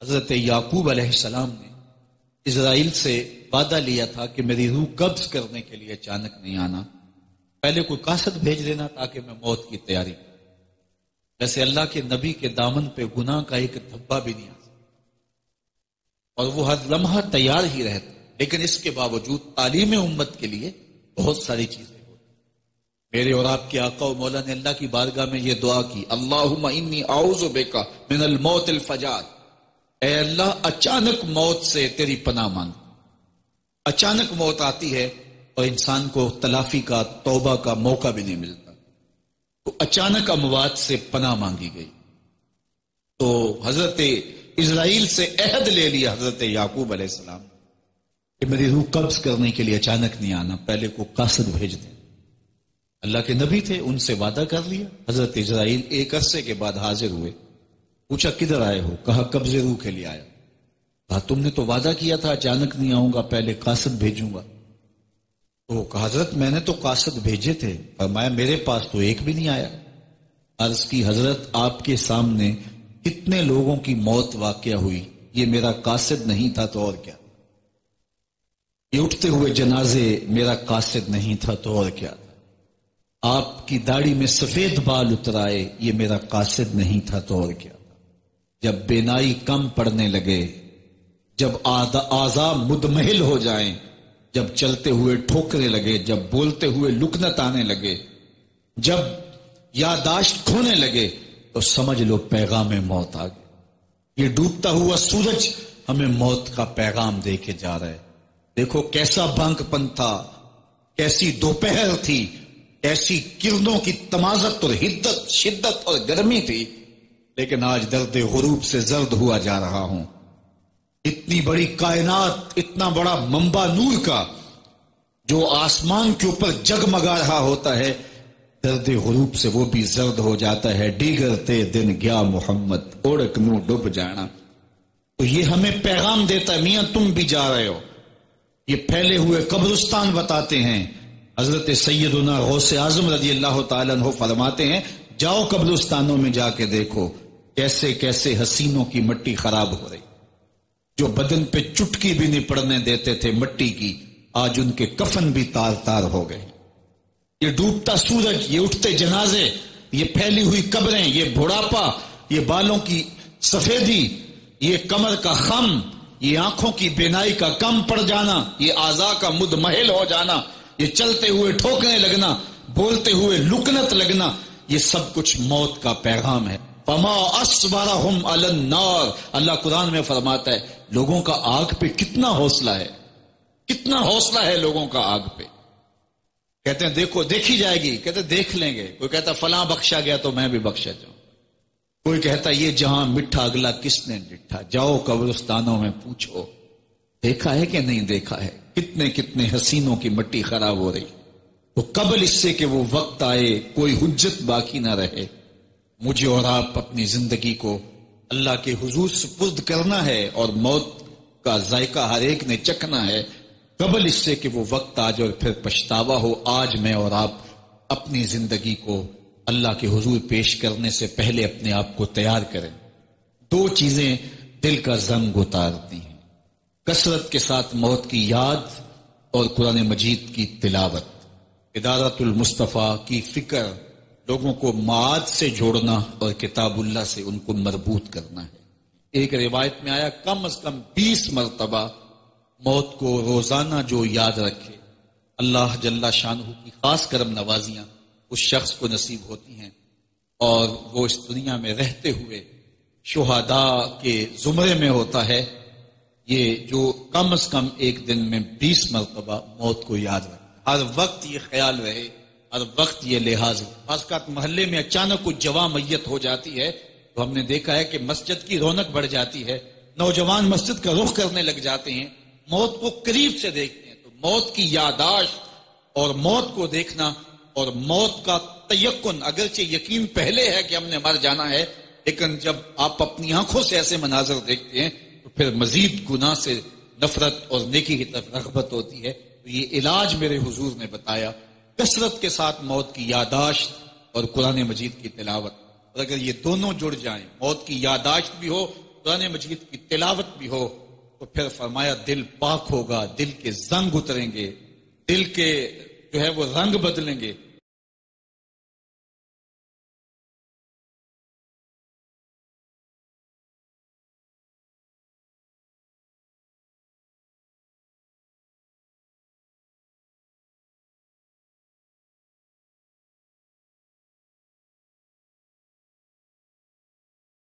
حضرت یعقوب علیہ السلام نے اسرائیل سے وعدہ لیا تھا کہ میری روح قبض کرنے کے لیے اچانک نہیں آنا، پہلے کوئی قاصد بھیج دینا تاکہ میں موت کی تیاری کروں۔ ویسے اللہ کے نبی کے دامن پہ گناہ کا ایک دھبا بھی نہیں آ سکتا اور وہ ہر لمحہ تیار ہی رہتا، لیکن اس کے باوجود تعلیم امت کے لیے بہت ساری چیزیں ہوتی۔ میرے اور آپ کے آقا و مولا نے اللہ کی بارگاہ میں یہ دعا کی، اللہم انی اعوذ بک من الموت الفجاۃ، اے اللہ اچانک موت سے تیری پناہ مانگ۔ اچانک موت آتی ہے اور انسان کو تلافی کا، توبہ کا موقع بھی نہیں ملتا، تو اچانک اموات سے پناہ مانگی گئی۔ تو حضرت اسرائیل سے عہد لے لیا حضرت یعقوب علیہ السلام کہ میری روح قبض کرنے کے لیے اچانک نہیں آنا، پہلے کو قاصد بھیج دیں۔ اللہ کے نبی تھے، ان سے وعدہ کر لیا۔ حضرت اسرائیل ایک عرصے کے بعد حاضر ہوئے، پوچھا کدھر آئے ہو؟ کہا قبض روح کے لیے آیا۔ کہا تم نے تو وعدہ کیا تھا اچانک نہیں آؤں گا، پہلے قاصد بھیجوں گا۔ تو کہا حضرت میں نے تو قاصد بھیجے تھے، فرمایا میرے پاس تو ایک بھی نہیں آیا۔ عرض کی حضرت آپ کے سامنے کتنے لوگوں کی موت واقع ہوئی، یہ میرا قاصد نہیں تھا تو اور کیا؟ یہ اٹھتے ہوئے جنازے میرا قاصد نہیں تھا تو اور کیا؟ آپ کی داڑھی میں سفید بال اترائے، یہ میرا قاصد نہیں تھا تو اور کیا؟ جب بینائی کم پڑنے لگے، جب اعضاء مدمحل ہو جائیں، جب چلتے ہوئے ٹھوکرے لگے، جب بولتے ہوئے لکنت آنے لگے، جب یادداشت کھونے لگے، تو سمجھ لو پیغام موت آ گیا۔ یہ ڈوبتا ہوا سورج ہمیں موت کا پیغام دے کے جا رہا ہے۔ دیکھو کیسا بھنگ پن تھا، کیسی دوپہر تھی، کیسی کرنوں کی تمازت اور حدت، شدت اور گرمی تھی، لیکن آج درد غروب سے زرد ہوا جا رہا ہوں۔ اتنی بڑی کائنات، اتنا بڑا منبع نور کا جو آسمان کے اوپر جگمگا رہا ہوتا ہے، درد غروب سے وہ بھی زرد ہو جاتا ہے۔ دیگرتے دن گیا محمد، اوڑک نو ڈوب جانا۔ تو یہ ہمیں پیغام دیتا ہے، میاں تم بھی جا رہے ہو۔ یہ پھیلے ہوئے قبرستان بتاتے ہیں۔ حضرت سیدنا غوث اعظم رضی اللہ تعالیٰ عنہ فرماتے ہیں، جاؤ قبرستانوں میں جا کے دیکھو کیسے کیسے حسینوں کی مٹی خراب ہو رہی، جو بدن پہ چٹکی بھی نہیں پڑنے دیتے تھے مٹی کی، آج ان کے کفن بھی تار تار ہو گئے۔ یہ ڈوبتا سورج، یہ اٹھتے جنازے، یہ پھیلی ہوئی قبریں، یہ بڑھاپا، یہ بالوں کی سفیدی، یہ کمر کا خم، یہ آنکھوں کی بینائی کا کم پڑ جانا، یہ اعضاء کا مدمحل ہو جانا، یہ چلتے ہوئے ٹھوکنے لگنا، بولتے ہوئے لکنت لگنا، یہ سب کچھ موت کا پیغام ہے۔ فما اصبرهم علی النار، اللہ قرآن میں فرماتا ہے لوگوں کا آگ پہ کتنا حوصلہ ہے، کتنا حوصلہ ہے لوگوں کا آگ پہ۔ کہتے ہیں دیکھو دیکھی جائے گی، کہتے ہیں دیکھ لیں گے۔ کوئی کہتا فلاں بخشا گیا تو میں بھی بخشا جاؤں، کوئی کہتا یہ جہاں مٹھا اگلا کس نے ڈٹھا۔ جاؤ قبرستانوں میں پوچھو دیکھا ہے کہ نہیں دیکھا ہے، کتنے کتنے حسینوں کی مٹی خراب ہو رہی۔ تو قبل اس سے کہ وہ وقت آئے کوئی حجت باقی نہ رہے، مجھے اور آپ اپنی زندگی کو اللہ کے حضور سپرد کرنا ہے، اور موت کا ذائقہ ہر ایک نے چکھنا ہے قبل اس سے کہ وہ وقت آ جائے اور پھر پچھتاوا ہو۔ آج میں اور آپ اپنی زندگی کو اللہ کے حضور پیش کرنے سے پہلے اپنے آپ کو تیار کریں۔ دو چیزیں دل کا زنگ اتارتی ہیں، کثرت کے ساتھ موت کی یاد اور قرآن مجید کی تلاوت۔ ادارت المصطفیٰ کی فکر، لوگوں کو معاد سے جوڑنا اور کتاب اللہ سے ان کو مربوط کرنا ہے۔ ایک روایت میں آیا کم از کم 20 مرتبہ موت کو روزانہ جو یاد رکھے، اللہ جل شانہ کی خاص کرم نوازیاں اس شخص کو نصیب ہوتی ہیں، اور وہ اس دنیا میں رہتے ہوئے شہداء کے زمرے میں ہوتا ہے۔ یہ جو کم از کم ایک دن میں 20 مرتبہ موت کو یاد رکھے، ہر وقت یہ خیال رہے، ہر وقت یہ لحاظ ہو۔ بعض اوقات محلے میں اچانک کوئی جواں میت ہو جاتی ہے تو ہم نے دیکھا ہے کہ مسجد کی رونق بڑھ جاتی ہے، نوجوان مسجد کا رخ کرنے لگ جاتے ہیں، موت کو قریب سے دیکھتے ہیں۔ تو موت کی یادداشت اور موت کو دیکھنا اور موت کا تیقن، اگرچہ یقین پہلے ہے کہ ہم نے مر جانا ہے، لیکن جب آپ اپنی آنکھوں سے ایسے مناظر دیکھتے ہیں تو پھر مزید گناہ سے نفرت اور نیکی کی طرف رغبت ہوتی ہے۔ تو یہ علاج میرے حضور نے بتایا، کثرت کے ساتھ موت کی یادداشت اور قرآن مجید کی تلاوت۔ اور اگر یہ دونوں جڑ جائیں، موت کی یادداشت بھی ہو قرآن مجید کی تلاوت بھی ہو تو پھر فرمایا دل پاک ہوگا، دل کے زنگ اتریں گے، دل کے جو ہے وہ رنگ بدلیں گے،